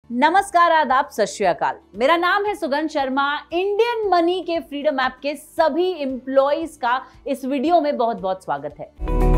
नमस्कार, आदाब, सत श्री अकाल। मेरा नाम है सुगंध शर्मा। इंडियन मनी के फ्रीडम ऐप के सभी एम्प्लॉइज का इस वीडियो में बहुत बहुत स्वागत है।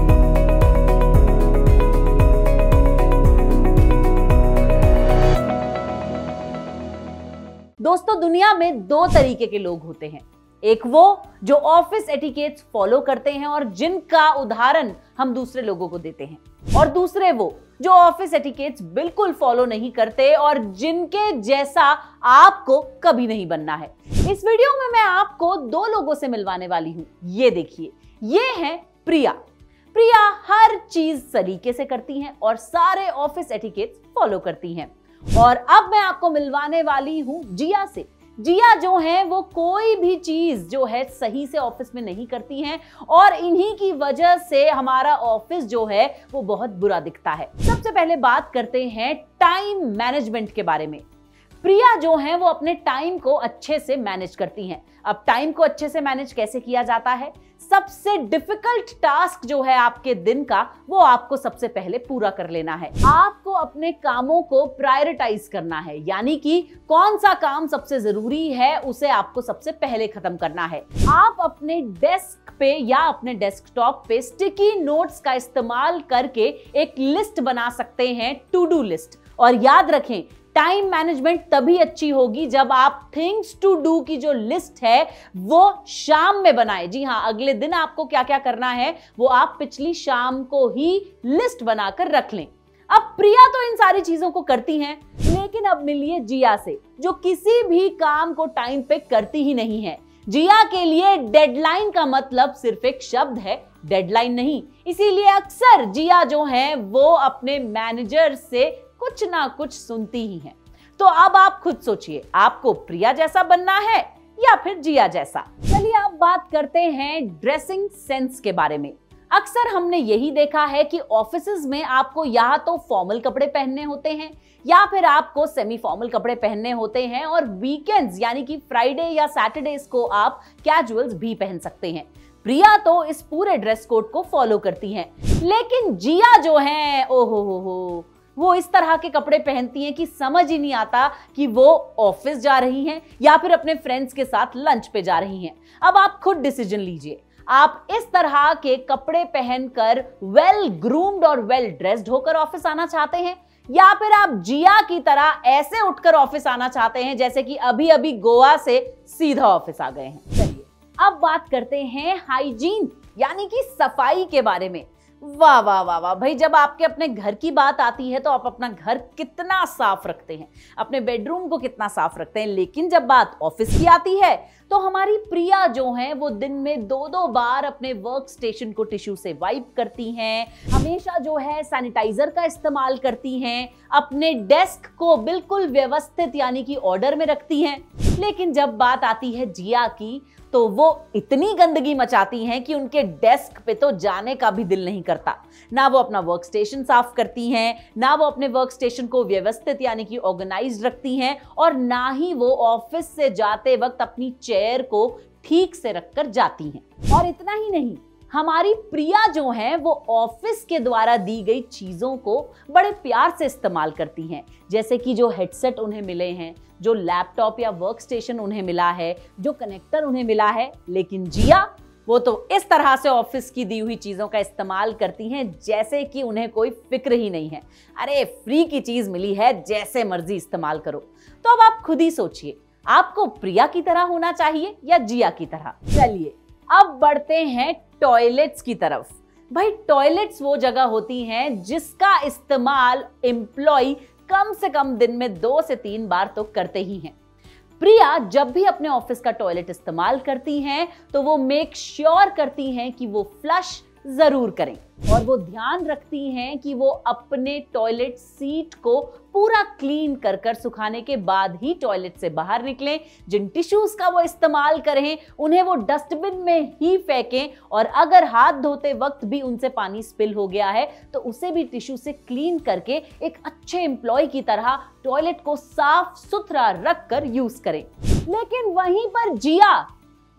दोस्तों, दुनिया में दो तरीके के लोग होते हैं। एक वो जो ऑफिस एटिकेट्स फॉलो करते हैं और जिनका उदाहरण हम दूसरे लोगों को देते हैं, और दूसरे वो जो ऑफिस एटिकेट्स बिल्कुल फॉलो नहीं करते और जिनके जैसा आपको कभी नहीं बनना है। इस वीडियो में मैं आपको दो लोगों से मिलवाने वाली हूं। ये देखिए, ये है प्रिया। प्रिया हर चीज सलीके से करती हैं और सारे ऑफिस एटिकेट्स फॉलो करती हैं। और अब मैं आपको मिलवाने वाली हूं जिया से। जिया जो है वो कोई भी चीज जो है सही से ऑफिस में नहीं करती हैं और इन्हीं की वजह से हमारा ऑफिस जो है वो बहुत बुरा दिखता है। सबसे पहले बात करते हैं टाइम मैनेजमेंट के बारे में। प्रिया जो है वो अपने टाइम को अच्छे से मैनेज करती हैं। अब टाइम को अच्छे से मैनेज कैसे किया जाता है? सबसे डिफिकल्ट टास्क जो है आपके दिन का, वो आपको सबसे पहले पूरा कर लेना है। आपको अपने कामों को प्रायोरिटाइज करना है, यानी कि कौन सा काम सबसे जरूरी है उसे आपको सबसे पहले खत्म करना है। आप अपने डेस्क पे या अपने डेस्कटॉप पे स्टिकी नोट्स का इस्तेमाल करके एक लिस्ट बना सकते हैं, टू डू लिस्ट। और याद रखें, टाइम मैनेजमेंट तभी अच्छी होगी जब आप थिंग्स टू डू की जो लिस्ट है वो शाम में बनाएं। जी हाँ, अगले दिन आपको क्या क्या करना है वो आप पिछली शाम को ही लिस्ट बनाकर रख लें। अब प्रिया तो इन सारी चीजों को करती हैं, लेकिन अब मिलिए जिया से, जो किसी भी काम को टाइम पे करती ही नहीं है। जिया के लिए डेडलाइन का मतलब सिर्फ एक शब्द है, डेडलाइन नहीं। इसीलिए अक्सर जिया जो है वो अपने मैनेजर से कुछ ना कुछ सुनती ही है। तो अब आप खुद सोचिए, आपको प्रिया जैसा बनना है या फिर जिया जैसा? चलिए अब बात करते हैं ड्रेसिंग सेंस के बारे में। अक्सर हमने यही देखा है कि ऑफिसेज में आपको या तो फॉर्मल कपड़े पहनने होते हैं या फिर आपको सेमी फॉर्मल कपड़े पहनने होते हैं, और वीकेंड्स यानी कि फ्राइडे या सैटरडेज को आप कैजुअल्स भी पहन सकते हैं। प्रिया तो इस पूरे ड्रेस कोड को फॉलो करती हैं, लेकिन जिया जो है ओहो वो इस तरह के कपड़े पहनती हैं कि समझ ही नहीं आता कि वो ऑफिस जा रही हैं या फिर अपने फ्रेंड्स के साथ लंच पे जा रही हैं। अब आप खुद डिसीजन लीजिए, आप इस तरह के कपड़े पहनकर वेल ग्रूम्ड और वेल ड्रेस्ड होकर ऑफिस आना चाहते हैं, या फिर आप जिया की तरह ऐसे उठकर ऑफिस आना चाहते हैं जैसे कि अभी अभी गोवा से सीधा ऑफिस आ गए हैं। चलिए अब बात करते हैं हाइजीन यानी कि सफाई के बारे में। वाह वाह वाह वाह भाई, जब आपके अपने घर की बात आती है तो आप अपना घर कितना साफ रखते हैं, अपने बेडरूम को कितना साफ रखते हैं, लेकिन जब बात ऑफिस की आती है तो हमारी प्रिया जो है वो दिन में दो बार अपने वर्क स्टेशन को टिश्यू से वाइप करती हैं, हमेशा जो है सैनिटाइजर का इस्तेमाल करती हैं, अपने डेस्क को बिल्कुल व्यवस्थित यानी कि ऑर्डर में रखती हैं। लेकिन जब बात आती है जिया की तो वो इतनी गंदगी मचाती हैं कि उनके डेस्क पे तो जाने का भी दिल नहीं करता। ना वो अपना वर्क स्टेशन साफ करती हैं, ना वो अपने वर्क स्टेशन को व्यवस्थित यानी कि ऑर्गेनाइज्ड रखती हैं, और ना ही वो ऑफिस से जाते वक्त अपनी चेयर को ठीक से रखकर जाती हैं। और इतना ही नहीं, हमारी प्रिया जो है वो ऑफिस के द्वारा दी गई चीजों को बड़े प्यार से इस्तेमाल करती हैं, जैसे कि जो हेडसेट उन्हें मिले हैं, जो लैपटॉप या वर्क स्टेशन उन्हें मिला है, जो कनेक्टर उन्हें मिला है। लेकिन जिया वो तो इस तरह से ऑफिस की दी हुई चीजों का इस्तेमाल करती हैं जैसे कि उन्हें कोई फिक्र ही नहीं है। अरे फ्री की चीज मिली है, जैसे मर्जी इस्तेमाल करो। तो अब आप खुद ही सोचिए, आपको प्रिया की तरह होना चाहिए या जिया की तरह? चलिए अब बढ़ते हैं टॉयलेट्स की तरफ। भाई टॉयलेट्स वो जगह होती हैं जिसका इस्तेमाल एम्प्लॉय कम से कम दिन में 2 से 3 बार तो करते ही हैं। प्रिया जब भी अपने ऑफिस का टॉयलेट इस्तेमाल करती हैं तो वो मेक श्योर करती हैं कि वो फ्लश जरूर करें, और वो ध्यान रखती हैं कि वो अपने टॉयलेट सीट को पूरा क्लीन कर कर सुखाने के बाद ही टॉयलेट से बाहर निकलें। जिन टिश्यूज का वो इस्तेमाल करें उन्हें वो डस्टबिन में ही फेंकें, और अगर हाथ धोते वक्त भी उनसे पानी स्पिल हो गया है तो उसे भी टिश्यू से क्लीन करके एक अच्छे एम्प्लॉय की तरह टॉयलेट को साफ सुथरा रख कर यूज करें। लेकिन वहीं पर जिया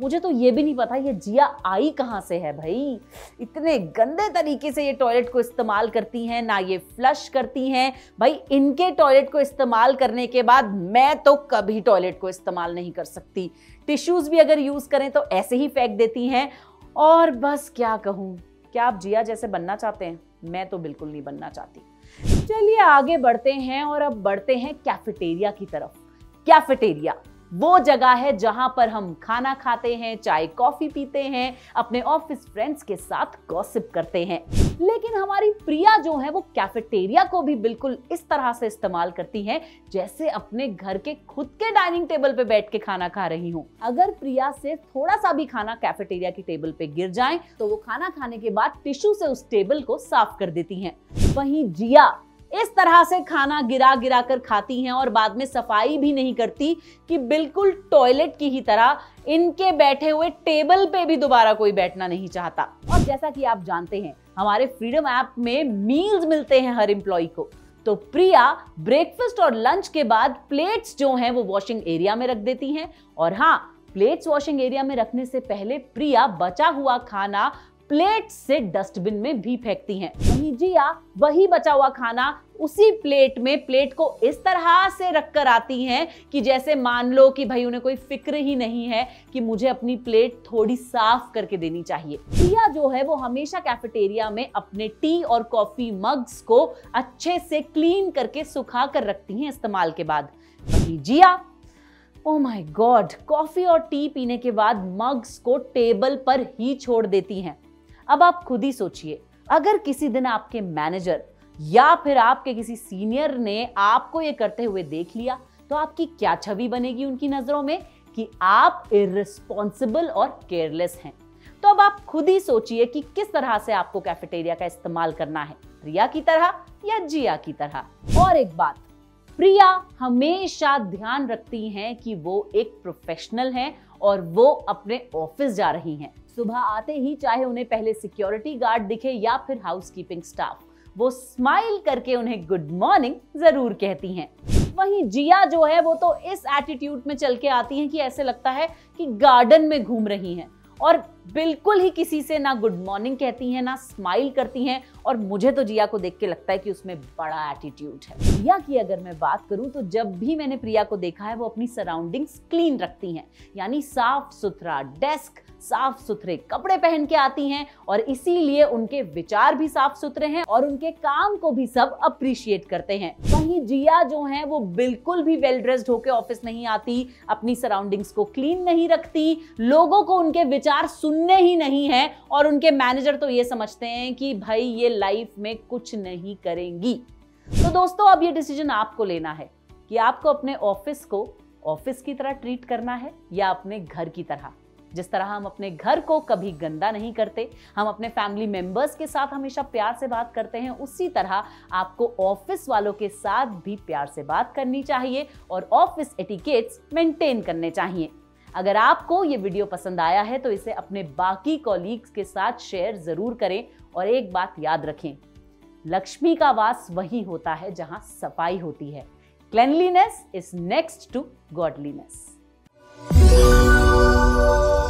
मुझे तो ये भी नहीं पता ये जिया आई कहाँ से है भाई। इतने गंदे तरीके से ये टॉयलेट को इस्तेमाल करती हैं, ना ये फ्लश करती हैं। भाई इनके टॉयलेट को इस्तेमाल करने के बाद मैं तो कभी टॉयलेट को इस्तेमाल नहीं कर सकती। टिश्यूज भी अगर यूज करें तो ऐसे ही फेंक देती हैं। और बस क्या कहूँ, क्या आप जिया जैसे बनना चाहते हैं? मैं तो बिल्कुल नहीं बनना चाहती। चलिए आगे बढ़ते हैं और अब बढ़ते हैं कैफेटेरिया की तरफ। कैफेटेरिया वो जगह है जहां पर हम खाना खाते हैं, चाय कॉफी पीते हैं, अपने ऑफिस फ्रेंड्स के साथ गॉसिप करते हैं। लेकिन हमारी प्रिया जो है वो कैफेटेरिया को भी बिल्कुल इस तरह से इस्तेमाल करती हैं जैसे अपने घर के खुद के डाइनिंग टेबल पे बैठ के खाना खा रही हूँ। अगर प्रिया से थोड़ा सा भी खाना कैफेटेरिया की टेबल पे गिर जाए तो वो खाना खाने के बाद टिश्यू से उस टेबल को साफ कर देती हैं। वहीं जिया इस तरह से खाना गिरा गिरा कर खाती हैं और बाद में सफाई भी नहीं करती कि बिल्कुल टॉयलेट की ही तरह इनके बैठे हुए टेबल पे भी दोबारा कोई बैठना नहीं चाहता। और जैसा कि आप जानते हैं हमारे फ्रीडम ऐप में मील्स मिलते हैं हर एम्प्लॉय को, तो प्रिया ब्रेकफास्ट और लंच के बाद प्लेट्स जो हैं वो वॉशिंग एरिया में रख देती हैं। और हाँ, प्लेट्स वॉशिंग एरिया में रखने से पहले प्रिया बचा हुआ खाना प्लेट से डस्टबिन में भी फेंकती हैं। वहीं जिया वही बचा हुआ खाना उसी प्लेट में प्लेट को इस तरह से रखकर आती हैं कि जैसे मान लो कि भाई उन्हें कोई फिक्र ही नहीं है कि मुझे अपनी प्लेट थोड़ी साफ करके देनी चाहिए। जिया जो है वो हमेशा कैफेटेरिया में अपने टी और कॉफी मग्स को अच्छे से क्लीन करके सुखा कर रखती हैं इस्तेमाल के बाद। वहीं Jiya oh my god, coffee और टी पीने के बाद मग्स को टेबल पर ही छोड़ देती हैं। अब आप खुद ही सोचिए, अगर किसी दिन आपके मैनेजर या फिर आपके किसी सीनियर ने आपको ये करते हुए देख लिया तो आपकी क्या छवि बनेगी उनकी नजरों में कि आप इर्रिस्पॉन्सिबल और केयरलेस हैं। तो अब आप खुद ही सोचिए कि किस तरह से आपको कैफेटेरिया का इस्तेमाल करना है, प्रिया की तरह या जिया की तरह। और एक बात, प्रिया हमेशा ध्यान रखती हैं कि वो एक प्रोफेशनल हैं और वो अपने ऑफिस जा रही हैं। सुबह आते ही चाहे उन्हें पहले सिक्योरिटी गार्ड दिखे या फिर हाउसकीपिंग स्टाफ, वो स्माइल करके उन्हें गुड मॉर्निंग जरूर कहती हैं। वहीं जिया जो है वो तो इस एटीट्यूड में चल के आती हैं कि ऐसे लगता है कि गार्डन में घूम रही हैं और बिल्कुल ही किसी से ना गुड मॉर्निंग कहती हैं ना स्माइल करती हैं। और मुझे तो जिया को देख के लगता है कि उसमें बड़ा एटीट्यूड है। जिया की अगर मैं बात करूं तो जब भी मैंने प्रिया को देखा है वो अपनी सराउंडिंग्स क्लीन रखती हैं, यानी साफ सुथरा डेस्क, साफ सुथरे कपड़े पहन के आती हैं और इसीलिए उनके विचार भी साफ सुथरे हैं और उनके काम को भी सब अप्रिशिएट करते हैं। वहीं जिया जो है वो बिल्कुल भी वेल ड्रेस्ड होके ऑफिस नहीं आती, अपनी सराउंडिंग्स को क्लीन नहीं रखती, लोगों को उनके विचार सुनने ही नहीं है और उनके मैनेजर तो ये समझते हैं कि भाई ये लाइफ में कुछ नहीं करेंगी। तो दोस्तों अब ये डिसीजन आपको लेना है कि आपको अपने ऑफिस को ऑफिस की तरह ट्रीट करना है या अपने घर की तरह। जिस तरह हम अपने घर को कभी गंदा नहीं करते, हम अपने फैमिली मेंबर्स के साथ हमेशा प्यार से बात करते हैं, उसी तरह आपको ऑफिस वालों के साथ भी प्यार से बात करनी चाहिए और ऑफिस एटिकेट्स मेंटेन करने चाहिए। अगर आपको ये वीडियो पसंद आया है तो इसे अपने बाकी कॉलीग्स के साथ शेयर जरूर करें और एक बात याद रखें, लक्ष्मी का वास वही होता है जहां सफाई होती है। Cleanliness is next to godliness.